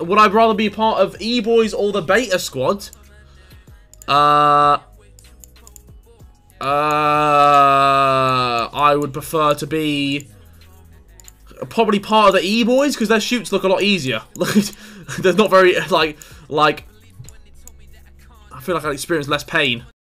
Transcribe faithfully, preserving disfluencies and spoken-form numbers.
would I rather be part of Eboys or the Beta Squad? Uh, uh, I would prefer to be probably part of the Eboys because their shoots look a lot easier. They're not very like like. I feel like I experience less pain.